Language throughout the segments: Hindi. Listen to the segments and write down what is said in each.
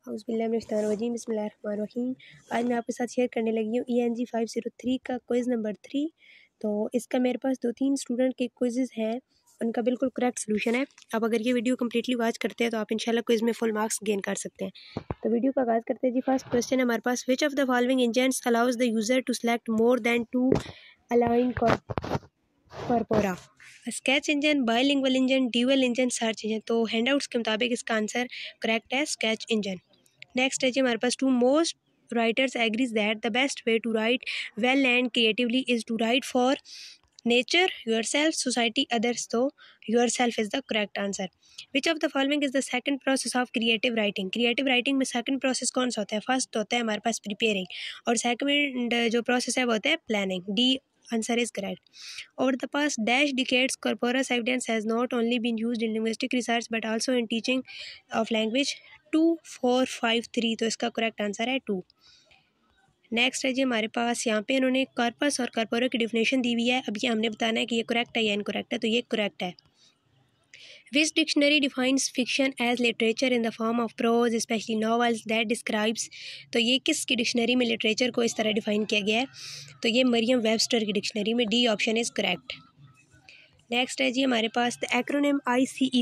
औज़ुबिल्लाहिमिनश्शैतानिर्रजीम बिस्मिल्लाहिर्रहमानिर्रहीम। आज मैं आपके साथ शेयर करने लगी हूँ ENG 503 का क्विज़ नंबर 3। तो इसका मेरे पास 2-3 स्टूडेंट के क्विज़ेस हैं, उनका बिल्कुल करेक्ट सलूशन है। अब अगर ये वीडियो कम्प्लीटली वॉच करते हैं तो आप इंशाल्लाह क्विज़ में फुल मार्क्स गेन कर सकते हैं। तो वीडियो का आगाज़ करते हैं जी। फर्स्ट क्वेश्चन है हमारे पास, which of the following engines allows the user to select more than 2 align corpora? Sketch engine, bilingual engine, dual engine, search engine. तो हैंडआउट्स के मुताबिक इसका आंसर करेक्ट है स्केच इंजन। नेक्स्ट है जी हमारे पास, to most writers agrees that the best way to write well and creatively is to write for nature, yourself, society, others. तो yourself is the correct answer. Which of the following is the second process of creative writing? Creative writing में सेकंड प्रोसेस कौन सा होता है? फर्स्ट होता है हमारे पास प्रिपेयरिंग, और सेकंड जो प्रोसेस है वो होता है planning. D answer is correct. Over the past dash decades, corpus evidence has not only been used in linguistic research but also in teaching of language। 2, 4, 5, 3। तो इसका करेक्ट आंसर है 2। नेक्स्ट है जी हमारे पास, यहाँ पे इन्होंने कॉर्पस और कॉर्पोरा की डिफिनेशन दी हुई है। अब ये हमने बताना है कि ये करेक्ट है या इनकरेक्ट है। तो ये करेक्ट है। Which dictionary defines fiction as literature in the form of prose, especially novels that describes? तो ये किसकी डिक्शनरी में लिटरेचर को इस तरह डिफाइन किया गया है? तो ये मरियम वेबस्टर की डिक्शनरी में। D option is correct. Next है जी हमारे पास, the acronym ICE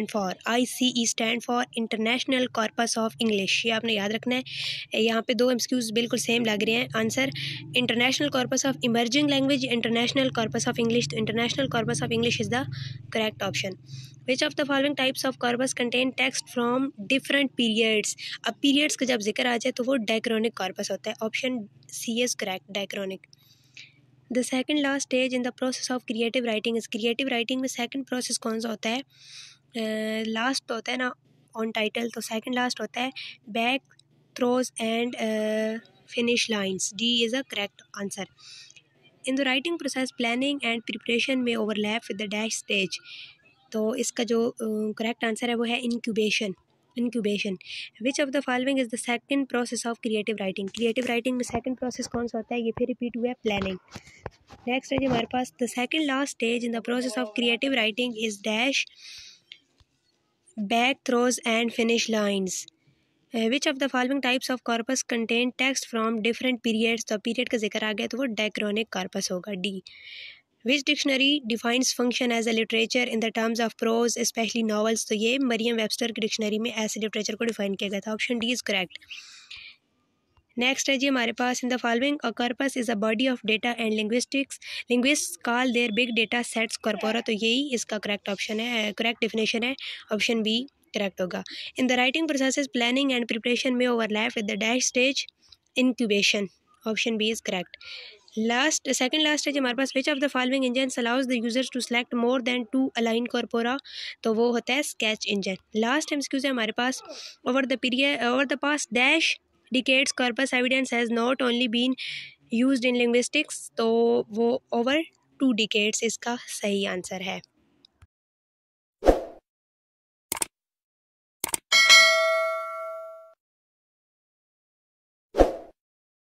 stand for international corpus of English. ये आपने याद रखना है। यहाँ पे 2 MCQs बिल्कुल सेम लग रहे हैं। Answer international corpus of emerging language, international corpus of English. तो international corpus of English is the correct option. Which of the following types of corpus contain text from different periods? अब पीरियड्स का जब जिक्र आ जाए तो वो डायक्रॉनिक कॉर्पस होता है। Option C is correct, diachronic. The second last stage in the process of creative writing is? Creative writing में सेकेंड प्रोसेस कौन सा होता है? लास्ट होता है ना ऑन टाइटल, तो सेकेंड लास्ट होता है back throws and finish lines. D is a correct answer. In the writing process planning and preparation में overlap with the dash stage. तो इसका जो करेक्ट आंसर है वो है incubation. Which of the following is the second process of creative writing? Creative writing में सेकंड प्रोसेस कौन सा होता है? ये फिर रिपीट हुआ है, प्लानिंग। नेक्स्ट है जी हमारे पास, the second last stage in the process of creative writing is dash back throws and finish lines. Which of the following types of corpus contain text from different periods? तो पीरियड का जिक्र आ गया तो वो डायक्रॉनिक कॉर्पस होगा। D. Which dictionary defines function as a literature in the terms of prose specially novels? तो ये मरियम वेबस्टर की डिक्शनरी में ऐसे लिटरेचर को डिफाइन किया गया था। Option D is correct. Next है जी हमारे पास, in the following a corpus is a body of data and linguists call their big data sets corpora. तो यही इसका करेक्ट ऑप्शन है, करेक्ट डिफिनेशन है। ऑप्शन बी करेक्ट होगा। In the writing process planning and preparation में overlap with the dash stage incubation. Option B is correct. Second last है जी हमारे पास, which of the following engine allows the users to select more than 2 align corpora? तो वो होता है स्केच इंजन। लास्ट MCQ है हमारे पास, over the past dash decades corpus evidence has not only been used in linguistics। तो वो over 2 decades इसका सही आंसर है।